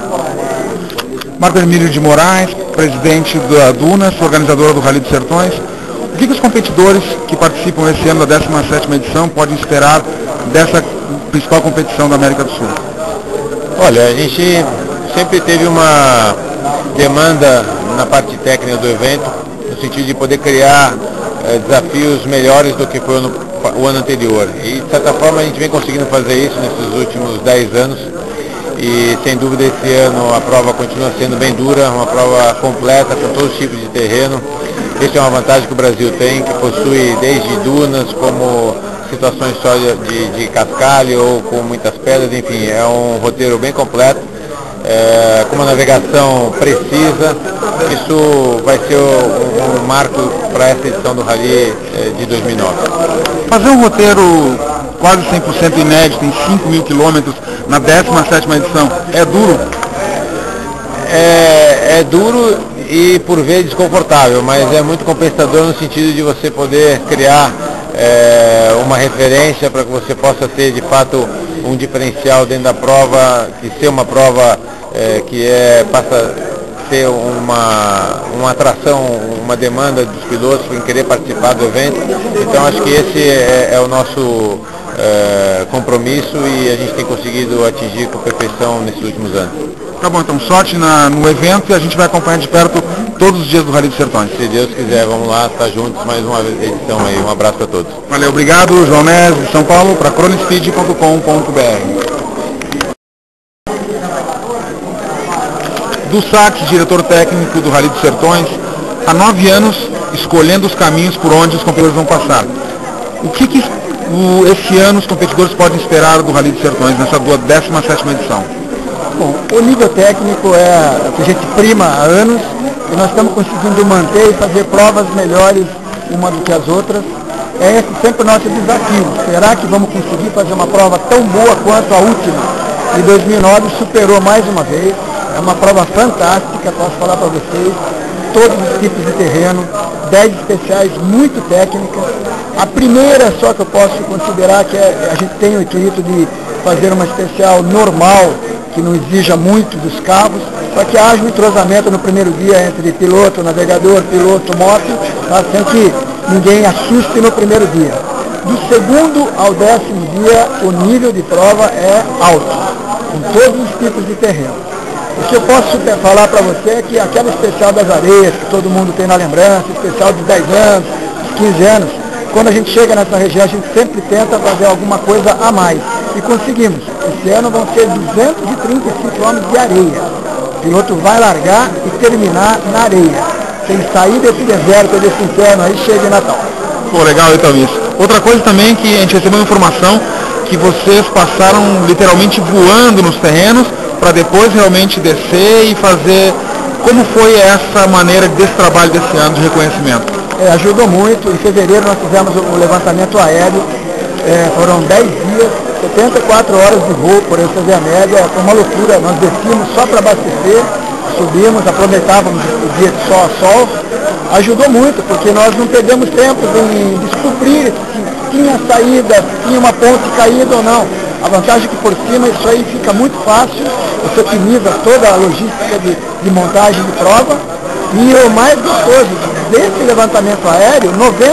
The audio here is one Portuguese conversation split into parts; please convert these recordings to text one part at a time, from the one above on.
Marco Emílio de Moraes, presidente da Dunas, organizadora do Rally dos Sertões. O que os competidores que participam esse ano da 17ª edição podem esperar dessa principal competição da América do Sul? Olha, a gente sempre teve uma demanda na parte técnica do evento, no sentido de poder criar desafios melhores do que foi o ano anterior. E, de certa forma, a gente vem conseguindo fazer isso nesses últimos 10 anos. E, sem dúvida, esse ano a prova continua sendo bem dura, uma prova completa, com todos os tipos de terreno. Essa é uma vantagem que o Brasil tem, que possui desde dunas, como situações só de cascalho ou com muitas pedras, enfim, é um roteiro bem completo, com uma navegação precisa. Isso vai ser um marco para essa edição do Rally de 2009. Fazer um roteiro quase 100% inédito em 5.000 quilômetros na 17ª edição é duro? É duro e por vezes desconfortável, mas é muito compensador no sentido de você poder criar uma referência para que você possa ter de fato um diferencial dentro da prova, que ser uma prova que passa a ser uma atração, uma demanda dos pilotos em querer participar do evento. Então acho que esse é o nosso compromisso e a gente tem conseguido atingir com perfeição nesses últimos anos. Tá bom, então sorte no evento e a gente vai acompanhar de perto todos os dias do Rally dos Sertões. Se Deus quiser, vamos lá, estar juntos mais uma edição aí. Um abraço para todos. Valeu, obrigado, João Nes, de São Paulo, para cronospeed.com.br. Do Sax, diretor técnico do Rally dos Sertões, há 9 anos escolhendo os caminhos por onde os competidores vão passar. O que esse ano os competidores podem esperar do Rally dos Sertões nessa 17ª edição? Bom, o nível técnico é que a gente prima há anos e nós estamos conseguindo manter e fazer provas melhores uma do que as outras. É esse sempre o nosso desafio. Será que vamos conseguir fazer uma prova tão boa quanto a última? Em 2009 superou mais uma vez. É uma prova fantástica, posso falar para vocês. Todos os tipos de terreno, 10 especiais muito técnicas. A primeira só que eu posso considerar que a gente tem o intuito de fazer uma especial normal, que não exija muito dos carros, só que haja um entrosamento no primeiro dia entre piloto, navegador, piloto, moto, tá? Sem que ninguém assuste no primeiro dia. Do segundo ao 10º dia, o nível de prova é alto, com todos os tipos de terreno. O que eu posso falar para você é que aquela especial das areias, que todo mundo tem na lembrança, especial dos 10 anos, dos 15 anos, quando a gente chega nessa região, a gente sempre tenta fazer alguma coisa a mais. E conseguimos. Esse ano vão ser 235 km de areia. O piloto vai largar e terminar na areia. Sem sair desse deserto, desse inferno, aí chega em Natal. Pô, legal então isso. Outra coisa também que a gente recebeu informação que vocês passaram literalmente voando nos terrenos para depois realmente descer e fazer. Como foi essa maneira desse trabalho desse ano de reconhecimento? Ajudou muito. Em fevereiro nós fizemos o levantamento aéreo. Foram 10 dias, 74 horas de voo, por essa via média. Foi uma loucura. Nós descíamos só para abastecer, subimos, aproveitávamos o dia de sol a sol. Ajudou muito, porque nós não perdemos tempo em descobrir se tinha saída, se tinha uma ponte caída ou não. A vantagem é que por cima isso aí fica muito fácil, você otimiza toda a logística de montagem de prova. E o mais gostoso desse levantamento aéreo,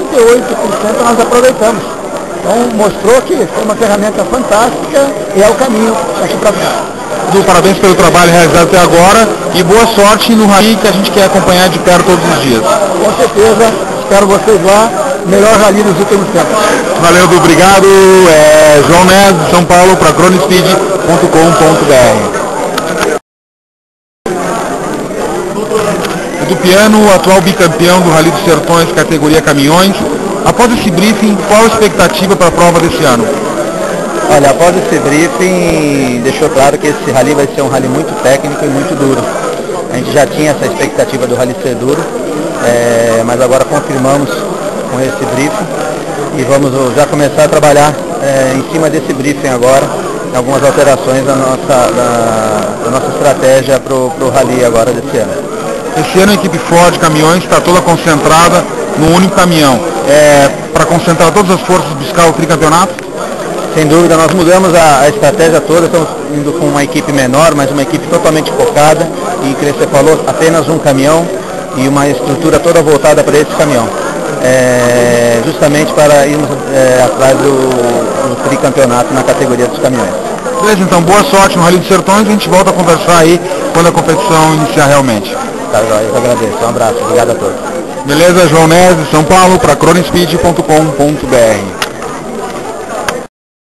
98% nós aproveitamos. Então mostrou que foi uma ferramenta fantástica e é o caminho daqui para frente. Parabéns pelo trabalho realizado até agora e boa sorte no Rally que a gente quer acompanhar de perto todos os dias. Com certeza, espero vocês lá, melhor Rally dos últimos tempos. Valeu, obrigado. João Nes, de São Paulo, para cronospeed.com.br. Do Piano, o atual bicampeão do Rally dos Sertões, categoria caminhões. Após esse briefing, qual a expectativa para a prova desse ano? Olha, após esse briefing, deixou claro que esse rally vai ser um rally muito técnico e muito duro. A gente já tinha essa expectativa do rally ser duro, mas agora confirmamos com esse briefing e vamos já começar a trabalhar em cima desse briefing agora, algumas alterações da nossa estratégia para o rally agora desse ano. Esse ano a equipe Ford Caminhões está toda concentrada no único caminhão. Para concentrar todas as forças e buscar o tricampeonato? Sem dúvida, nós mudamos a estratégia toda, estamos indo com uma equipe menor, mas uma equipe totalmente focada e, como você falou, apenas um caminhão e uma estrutura toda voltada para esse caminhão. Justamente para irmos atrás do tricampeonato na categoria dos caminhões. Beleza, então boa sorte no Rally dos Sertões, a gente volta a conversar aí quando a competição iniciar realmente. Tá, eu agradeço, um abraço, obrigado a todos. Beleza, João Neves de São Paulo para cronospeed.com.br.